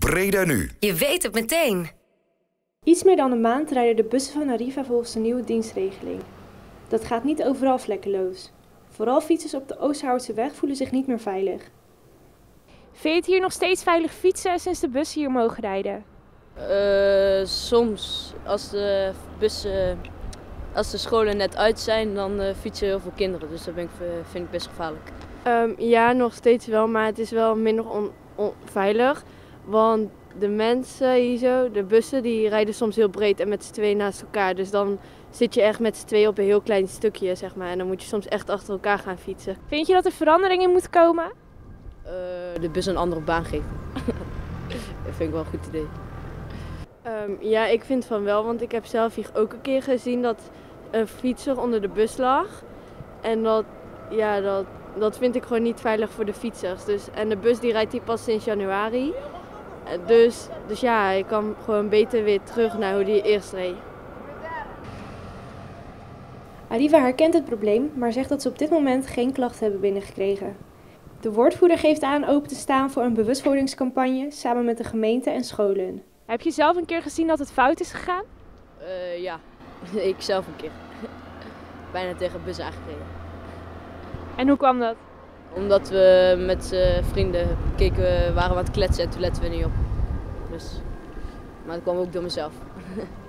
Breda Nu. Je weet het meteen. Iets meer dan een maand rijden de bussen van Arriva volgens de nieuwe dienstregeling. Dat gaat niet overal vlekkeloos. Vooral fietsers op de Oosterhoutseweg voelen zich niet meer veilig. Vind je het hier nog steeds veilig fietsen sinds de bussen hier mogen rijden? Soms, als de scholen net uit zijn, dan fietsen heel veel kinderen. Dus dat vind ik best gevaarlijk. Ja, nog steeds wel, maar het is wel minder onveilig. Want de mensen hier zo, de bussen, die rijden soms heel breed en met z'n tweeën naast elkaar. Dus dan zit je echt met z'n tweeën op een heel klein stukje, zeg maar. En dan moet je soms echt achter elkaar gaan fietsen. Vind je dat er verandering in moet komen? De bus een andere baan geven. Dat vind ik wel een goed idee. Ja, ik vind van wel, want ik heb zelf hier ook een keer gezien dat een fietser onder de bus lag. En dat vind ik gewoon niet veilig voor de fietsers. En de bus die rijdt hier pas sinds januari. Dus ja, ik kan gewoon beter weer terug naar hoe die eerst reed. Arriva herkent het probleem, maar zegt dat ze op dit moment geen klachten hebben binnengekregen. De woordvoerder geeft aan open te staan voor een bewustwordingscampagne samen met de gemeente en scholen. Heb je zelf een keer gezien dat het fout is gegaan? Ja, ik zelf een keer. Bijna tegen een bus aangereden. En hoe kwam dat? Omdat we met vrienden waren we aan het kletsen en toen letten we niet op. Maar dat kwam ook door mezelf.